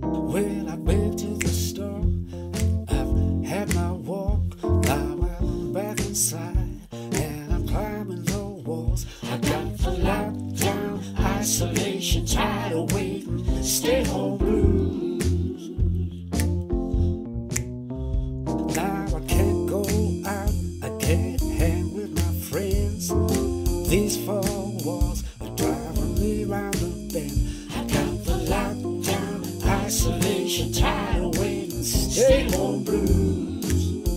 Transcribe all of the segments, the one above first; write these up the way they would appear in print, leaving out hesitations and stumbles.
Well, I've been to the store, I've had my walk, now I'm back inside, and I'm climbing the walls. I got the lockdown, isolation, tired of waiting, stay home blues. Now I can't go out, I can't hang with my friends. These four walls are driving me round the bend. I got the lockdown, isolation, tired of waiting, stay home blues.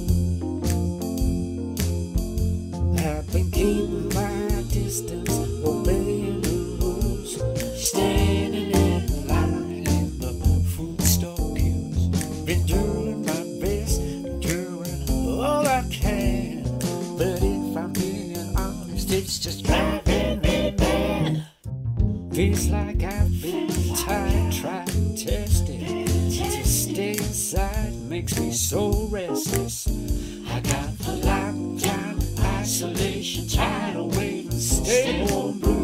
I've been keeping my distance, obeying the rules, standing in line in the food store queues. Been doing my best, doing all I can, but if I'm being honest, it's just driving me mad. Feels like I've been tired, tried and tested. To stay inside makes me so restless. I got the lockdown, isolation, tired of waiting, stay home blue.